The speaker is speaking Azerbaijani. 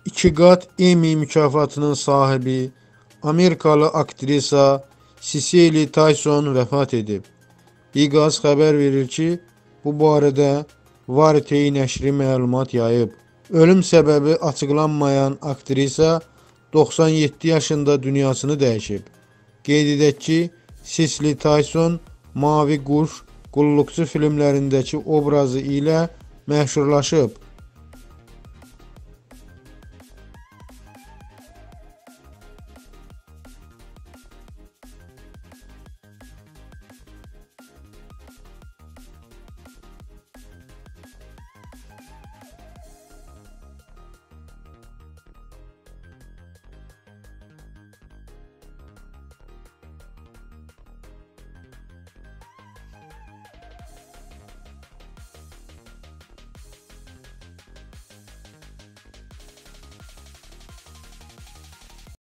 2 qat Emmy mükafatının sahibi Amerikalı aktrisa Cicely Tyson vəfat edib. Biqaz xəbər verir ki, bu barədə Variety nəşri məlumat yayıb. Ölüm səbəbi açıqlanmayan aktrisa 97 yaşında dünyasını dəyişib. Qeyd edək ki, Cicely Tyson Mavi Quş, Qulluqçu filmlərindəki obrazı ilə məşhurlaşıb.